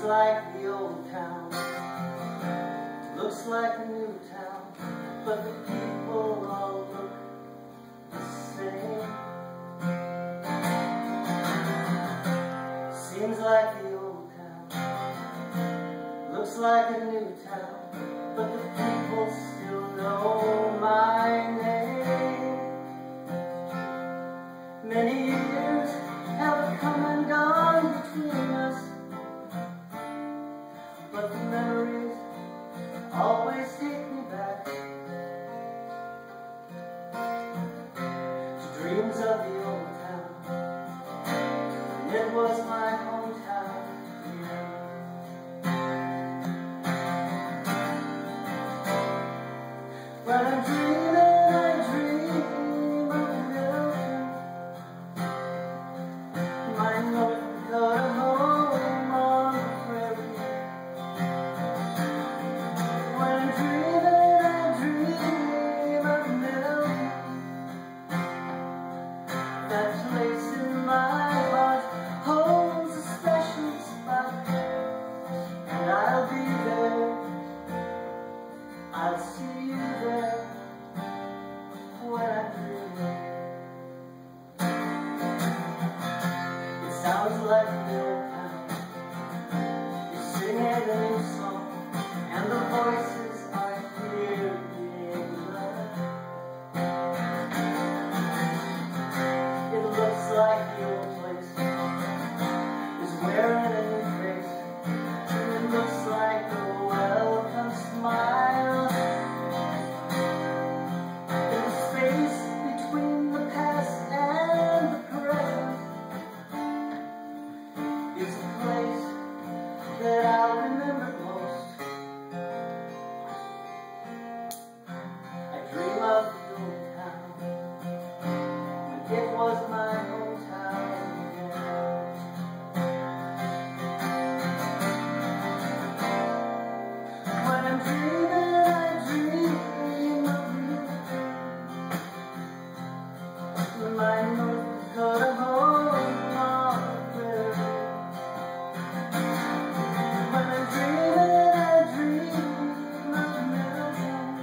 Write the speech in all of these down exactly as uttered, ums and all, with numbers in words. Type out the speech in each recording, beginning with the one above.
like the old town, looks like a new town, but the people all look the same. Seems like the old town, looks like a new town, but the people still know my name. Many years have come and gone between us, but the memories always take me back to dreams of the old town, and it was my hometown. When I'm dreaming, I dream of Milton, my North Dakota home on the prairie. When I'm dreaming, I dream of Milton, that place in my heart holds a special spot, and I'll be there, I'll see you there when I dream. It sounds like the old town. You're singing a new song, and the voices are here being heard. It looks like the old place is wearing a new face, and it looks like a welcome smile. In the space between the past and the present is a place that I'll remember most. I dream of the old town when it was my hometown again. When I'm dreaming, I dream of you, my North Dakota home on the prairie. When I'm dreaming, I dream of Milton,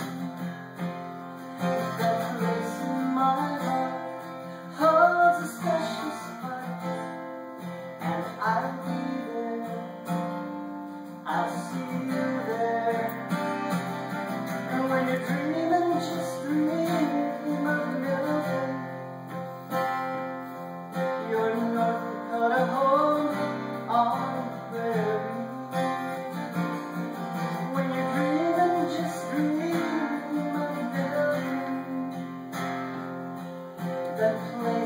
that place in my heart holds a special spot, and I'll be there, I'll see you there. And when you're dreaming, just dream of Milton, your North Dakota home on the prairie. When you're dreaming, just dream of Milton, that place